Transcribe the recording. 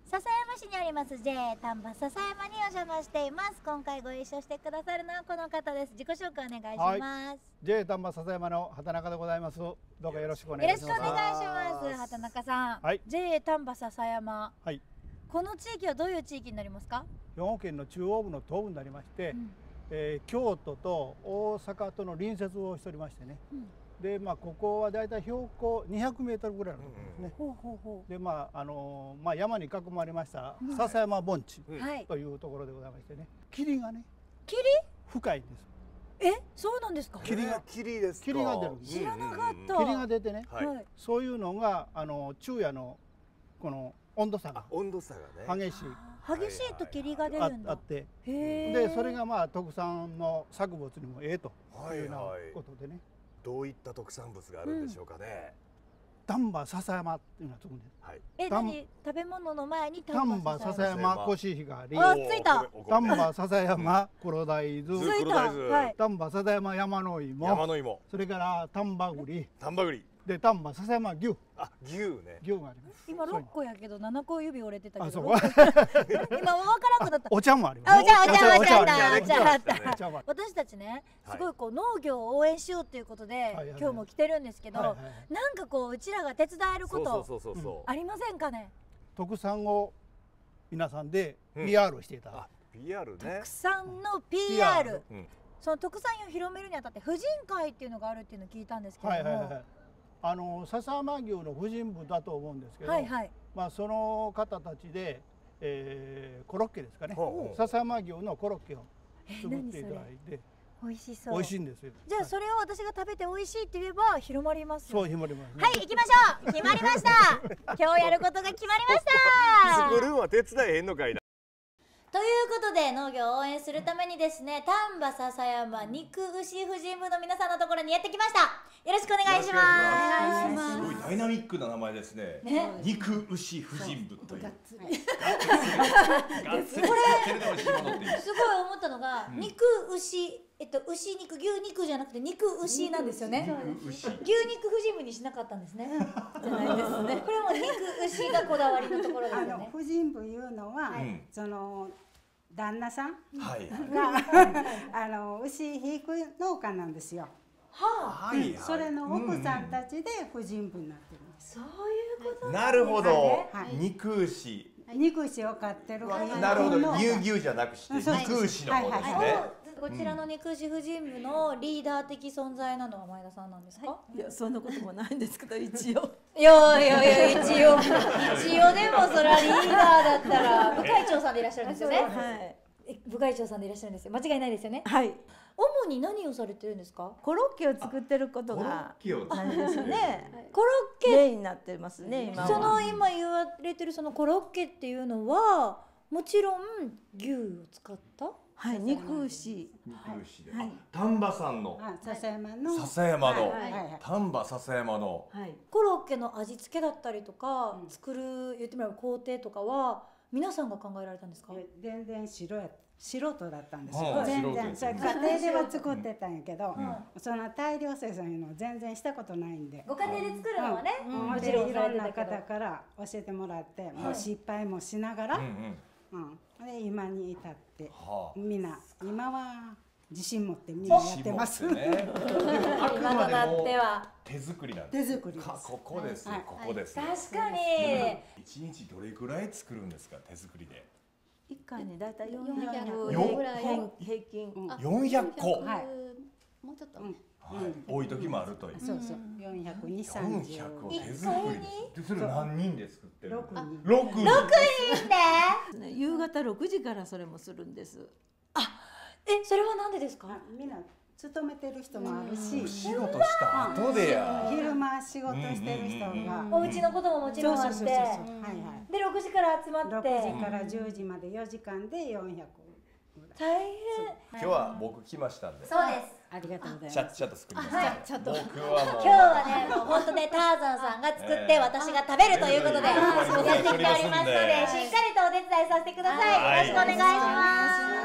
笹山市にあります J 丹波笹山にお邪魔しています。今回ご一緒してくださるのはこの方です。自己紹介お願いします。 J 丹波笹山の畑中でございます。どうかよろしくお願いします。 よろしくお願いします。畑中さん、 はい、 J 丹波笹山、 はい、 この地域はどういう地域になりますか？ 兵庫県の中央部の東部になりまして、京都と大阪との隣接をしておりましてね、でここはだいたい標高200メートルぐらいのところですね。で山に囲まれました笹山盆地というところでございましてね、霧がね、 霧深いんです。 そうなんですか？ 霧が出るんです。 知らなかった。 霧が出てね、そういうのが昼夜のこの温度差が激しいと霧が出るんだ。 あって、でそれが特産の作物にもというようなことでね。 どういった特産物があるんでしょうかね。 丹波笹山っていうのがつくんです。 何、食べ物の前に丹波笹山コシヒカリ、 ついた。 丹波笹山黒大豆、 ついた。 丹波笹山山の芋、それから丹波栗で丹波笹山牛。 牛ね。 牛があります。 今6個やけど7個指折れてたけど。今わ分からなくなった。 お茶もあります。 お茶あった。私たちね、すごい農業を応援しようということで今日も来てるんですけど、なんかうちらが手伝えることありませんかね？ 特産を皆さんで PR していた。 PR ね。 特産の PR。その特産を広めるにあたって婦人会っていうのがあるっていうのを聞いたんですけれども、 笹山牛の婦人部だと思うんですけど、その方たちで、コロッケですかね、笹山牛のコロッケを作っていただいて、 美味しそう。 美味しいんですよ。 じゃあそれを私が食べて美味しいって言えば広まります。 そう、広まります。 はい、行きましょう。決まりました。今日やることが決まりました。 作るんは手伝えへんのかいな。 ということで、農業を応援するためにですね、丹波笹山肉牛婦人部の皆さんのところにやってきました。よろしくお願いします。 すごいダイナミックな名前ですね。肉牛婦人部という。これすごい思ったのが、肉牛、牛肉、牛肉じゃなくて肉牛なんですよね。牛肉婦人部にしなかったんですね。じゃないですね。これも肉牛がこだわりのところですよね。 婦人部いうのは、その旦那さんが牛引く農家なんですよ。それの奥さんたちで婦人部になってるんです。 そういうこと。 なるほど。肉牛。 肉牛を飼ってる。 なるほど。牛じゃなくして肉牛の方ですね。 こちらの肉牛婦人部のリーダー的存在なのは前田さんなんですか？ いや、そんなこともないんですけど、一応。 いや一応でもそれはリーダーだったら部会長さんでいらっしゃるんですよね。部会長さんでいらっしゃるんですよ。間違いないですよね。 はい。 主に何をされてるんですか？ コロッケを作ってることが何ですね。 コロッケメインになってますね。今は。 その今言われてるそのコロッケっていうのはもちろん牛を使った？ はい、肉牛。 丹波さんの。 笹山の。 丹波笹山の。 コロッケの味付けだったりとか作る言ってみれば工程とかは皆さんが考えられたんですか？ 全然素人だったんですよ。全然家庭では作ってたんやけど、その大量生産いうのを全然したことないんで。 ご家庭で作るのはね、 もちろんいろんな方から教えてもらって、もう失敗もしながら、で今に至ってみんな今は自信持ってみんなやってます。 今となっては手作りなんです。 手作りです。 ここです。ここです。 確かに。 一日どれくらい作るんですか、手作りで？ 一回にだいたい400平均。 400個。 もうちょっと。 多い時もあるという。 そうそう。420、30。 400を手作りで。それ何人で作ってる？6人。 6人で。夕方6時からそれもするんです。 それはなんでですか？ みんな勤めてる人もあるし、 仕事した後でや。 昼間仕事してる人が、 お家のことももちろんあって、で6時から集まって、 6時から10時まで4時間で400。 大変。 今日は僕来ましたんで。 そうです。 ありがとうございます。 ちゃっと作りました。僕は今日はね、もう本当ね、ターザンさんが作って私が食べるということでやってきておりますので、しっかりとお手伝いさせてください。よろしくお願いします。